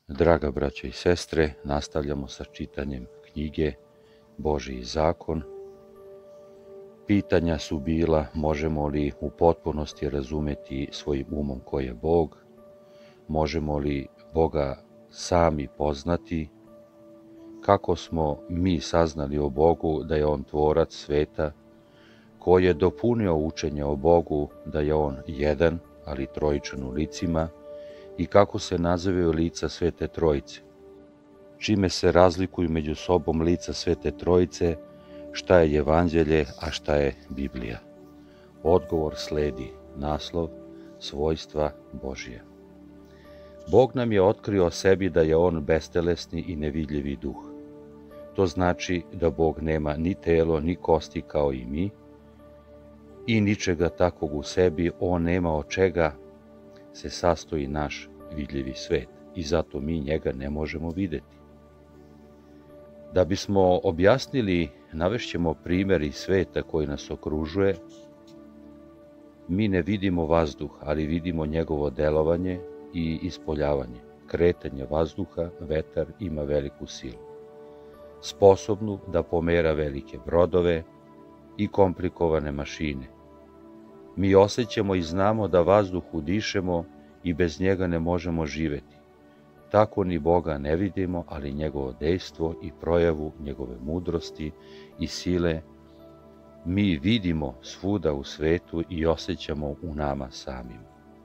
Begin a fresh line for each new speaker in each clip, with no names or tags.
Draga braćo i sestre, nastavljamo sa čitanjem knjige Božji zakon. Pitanja su bila: možemo li u potpunosti razumjeti svojim umom ko je Bog? Možemo li Boga sami poznati? Kako smo mi saznali o Bogu da je On tvorac sveta, ko je dopunio učenje o Bogu da je On jedan, ali trojičan u licima, i kako se nazivaju lica Svete Trojice? Čime se razlikuju među sobom lica Svete Trojice? Šta je Evanđelje, a šta je Biblija? Odgovor sledi. Naslov: svojstva Božija. Bog nam je otkrio o sebi da je On bestelesni i nevidljivi duh. To znači da Bog nema ni telo, ni kosti kao i mi, i ničega takvog u sebi On nema, od čega se sastoji naš vidljivi svet, i zato mi njega ne možemo videti. Da bismo objasnili, navešćemo primjer iz sveta koji nas okružuje. Mi ne vidimo vazduh, ali vidimo njegovo delovanje i ispoljavanje. Kretanje vazduha, vetar ima veliku silu, sposobnu da pomera velike brodove i komplikovane mašine. Mi osjećamo i znamo da vazduh udišemo i bez njega ne možemo živjeti. Tako ni Boga ne vidimo, ali njegovo dejstvo i projavu njegove mudrosti i sile mi vidimo svuda u svetu i osjećamo u nama samim.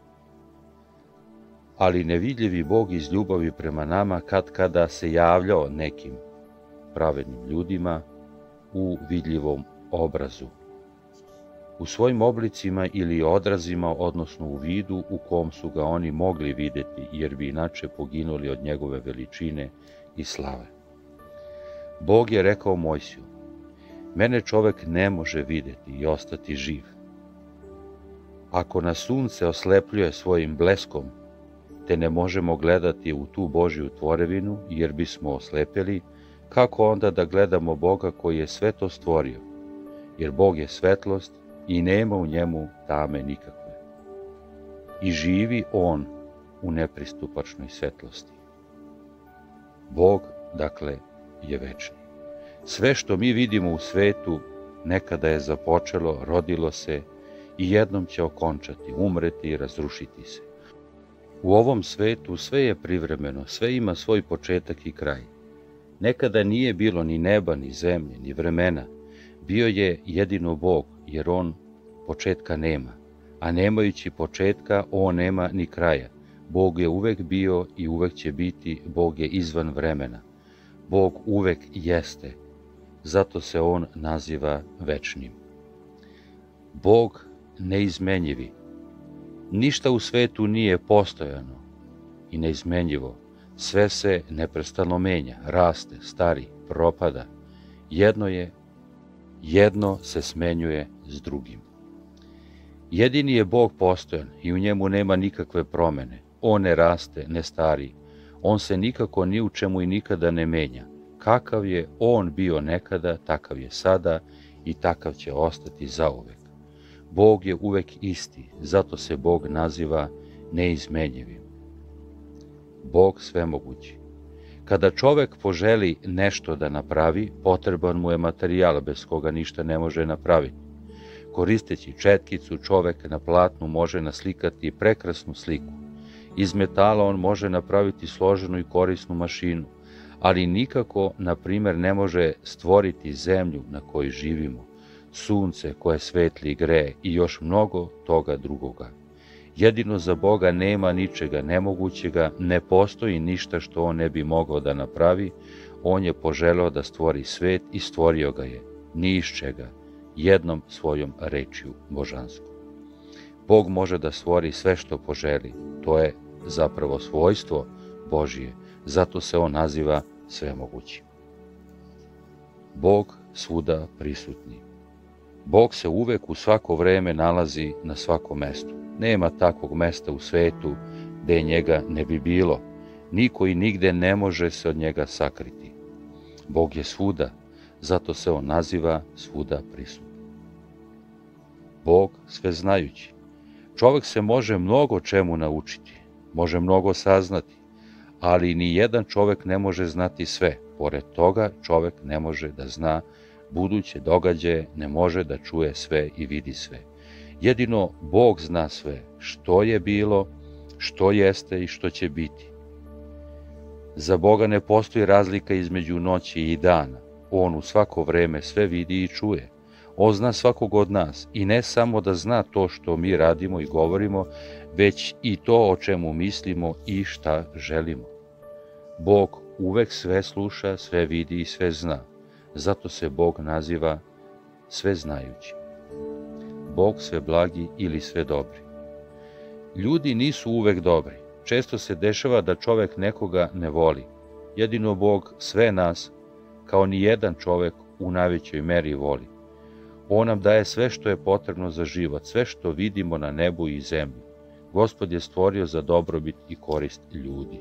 Ali nevidljivi Bog iz ljubavi prema nama kada se javljao nekim pravednim ljudima u vidljivom obrazu, u svojim oblicima ili odrazima, odnosno u vidu u kom su ga oni mogli vidjeti, jer bi inače poginuli od njegove veličine i slave. Bog je rekao Mojsiju: mene čovek ne može vidjeti i ostati živ. Ako nas sunce oslepljuje svojim bleskom, te ne možemo gledati u tu Božju tvorevinu, jer bismo oslepeli, kako onda da gledamo Boga koji je sve to stvorio? Jer Bog je svetlost i nema u njemu tame nikakve. I živi On u nepristupačnoj svetlosti. Bog, dakle, je večni. Sve što mi vidimo u svetu nekada je započelo, rodilo se i jednom će okončati, umreti i razrušiti se. U ovom svetu sve je privremeno, sve ima svoj početak i kraj. Nekada nije bilo ni neba, ni zemlje, ni vremena. Bio je jedino Bog, jer On početka nema, a nemajući početka, On nema ni kraja. Bog je uvek bio i uvek će biti, Bog je izvan vremena. Bog uvek jeste, zato se On naziva večnim. Bog neizmenjivi. Ništa u svetu nije postojano i neizmenjivo. Sve se neprestano menja, raste, stari, propada. Jedno se smenjuje s drugim. Jedini je Bog postojan i u njemu nema nikakve promene. On ne raste, ne stari. On se nikako ni u čemu i nikada ne menja. Kakav je On bio nekada, takav je sada i takav će ostati zauvek. Bog je uvek isti, zato se Bog naziva neizmenjivim. Bog svemogući. Kada čovek poželi nešto da napravi, potreban mu je materijal bez koga ništa ne može napraviti. Koristeći četkicu, čovek na platnu može naslikati prekrasnu sliku. Iz metala on može napraviti složenu i korisnu mašinu, ali nikako, na primjer, ne može stvoriti zemlju na kojoj živimo, sunce koje svetli i greje i još mnogo toga drugoga. Jedino za Boga nema ničega nemogućega, ne postoji ništa što On ne bi mogao da napravi. On je poželeo da stvori svet i stvorio ga je, ni iz čega, jednom svojom rečju božanskom. Bog može da stvori sve što poželi, to je zapravo svojstvo Božije, zato se On naziva svemogućim. Bog svuda prisutni. Bog se uvek u svako vreme nalazi na svakom mestu. Nema takvog mesta u svetu gde njega ne bi bilo. Niko i nigde ne može se od njega sakriti. Bog je svuda, zato se On naziva svuda prisutan. Bog sveznajući. Čovek se može mnogo čemu naučiti, može mnogo saznati, ali ni jedan čovek ne može znati sve. Pored toga, čovek ne može da zna buduće događaje, ne može da čuje sve i vidi sve. Jedino Bog zna sve, što je bilo, što jeste i što će biti. Za Boga ne postoji razlika između noći i dana. On u svako vreme sve vidi i čuje. On zna svakog od nas i ne samo da zna to što mi radimo i govorimo, već i to o čemu mislimo i šta želimo. Bog uvek sve sluša, sve vidi i sve zna. Zato se Bog naziva sveznajući. Bog sve blagi ili sve dobri. Ljudi nisu uvek dobri. Često se dešava da čovek nekoga ne voli. Jedino Bog sve nas, kao ni jedan čovek, u najvećoj meri voli. On nam daje sve što je potrebno za život, sve što vidimo na nebu i zemlji. Gospod je stvorio za dobrobit i korist ljudi.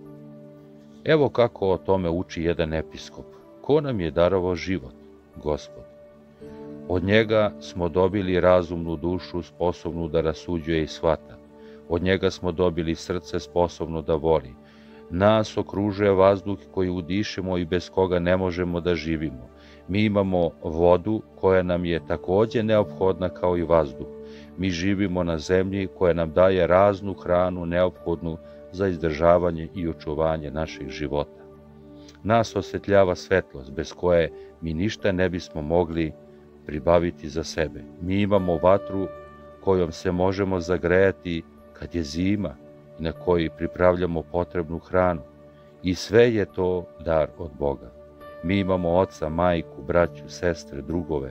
Evo kako o tome uči jedan episkop. Ko nam je darovao život? Gospod. Od njega smo dobili razumnu dušu sposobnu da rasuđuje i shvata. Od njega smo dobili srce sposobno da voli. Nas okružuje vazduh koji udišemo i bez koga ne možemo da živimo. Mi imamo vodu koja nam je takođe neophodna kao i vazduh. Mi živimo na zemlji koja nam daje raznu hranu neophodnu za izdržavanje i očuvanje naših života. Nas osvetljava svetlost bez koje mi ništa ne bismo mogli pribaviti za sebe. Mi imamo vatru kojom se možemo zagrejati kad je zima i na kojoj pripravljamo potrebnu hranu. I sve je to dar od Boga. Mi imamo oca, majku, braću, sestre, drugove.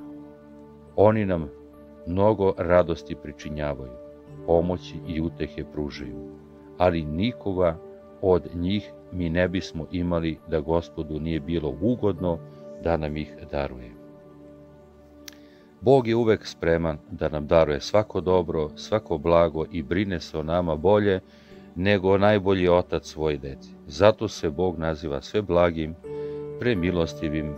Oni nam mnogo radosti pričinjavaju, pomoći i utehe pružaju, ali nikoga od njih mi ne bismo imali da Gospodu nije bilo ugodno da nam ih daruje. Bog je uvek spreman da nam daruje svako dobro, svako blago i brine se o nama bolje nego najbolji otac svoje deci. Zato se Bog naziva sve blagim, premilostivim,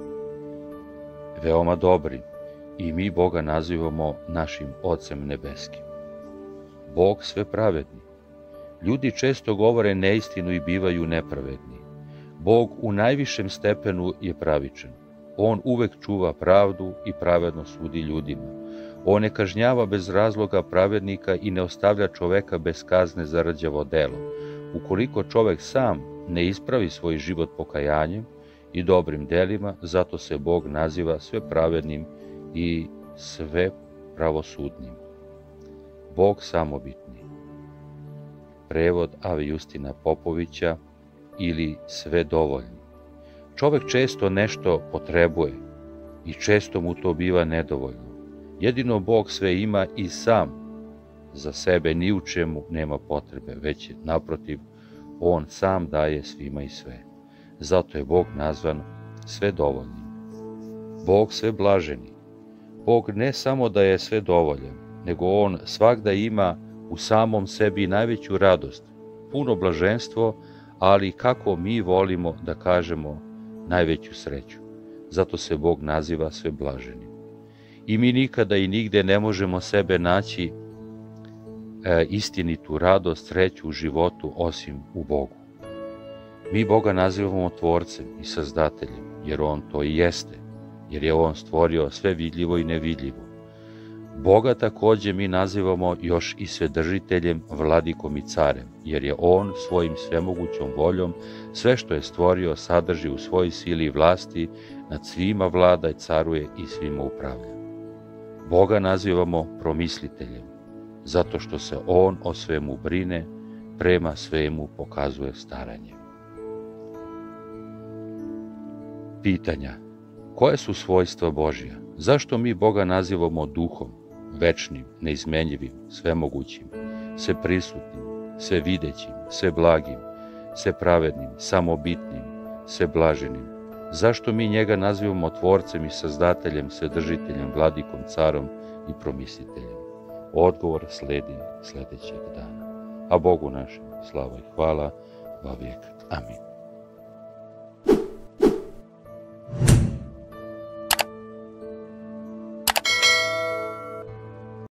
veoma dobrim i mi Boga nazivamo našim Ocem nebeskim. Bog sve pravedni. Ljudi često govore neistinu i bivaju nepravedni. Bog u najvišem stepenu je pravičan. On uvek čuva pravdu i pravedno sudi ljudima. On ne kažnjava bez razloga pravednika i ne ostavlja čoveka bez kazne za rđavo delo. Ukoliko čovek sam ne ispravi svoj život pokajanjem i dobrim delima, zato se Bog naziva sve pravednim i sve pravosudnim. Bog samobitni. Prevod Ave Justina Popovića ili sve dovoljni. Čovek često nešto potrebuje i često mu to biva nedovoljno. Jedino Bog sve ima i sam za sebe ni u čemu nema potrebe, već naprotiv, On sam daje svima i sve. Zato je Bog nazvan sve dovoljnim. Bog sve blaženi. Bog ne samo da je sve dovoljan, nego On svagda ima u samom sebi najveću radost, puno blaženstvo, ali kako mi volimo da kažemo najveću sreću. Zato se Bog naziva sve blaženim. I mi nikada i nigde ne možemo sebe naći istinitu radost, sreću u životu osim u Bogu. Mi Boga nazivamo tvorcem i sazdateljem, jer On to i jeste, jer je On stvorio sve vidljivo i nevidljivo. Boga takođe mi nazivamo još i svedržiteljem, vladikom i carem, jer je On svojim svemogućom voljom sve što je stvorio sadrži u svojoj sili i vlasti, nad svima vlada i caruje i svima upravlja. Boga nazivamo promisliteljem, zato što se On o svemu brine, prema svemu pokazuje staranje. Pitanja. Koje su svojstva Božja? Zašto mi Boga nazivamo duhom, večnim, neizmenjivim, svemogućim, sveprisutnim, svevidećim, sveblagim, svepravednim, samobitnim, sveblaženim? Zašto mi njega nazivamo tvorcem i sazdateljem, svedržiteljem, vladikom, carom i promisliteljem? Odgovor sledi sledećeg dana. A Bogu našem slava i hvala, vavijek. Amin.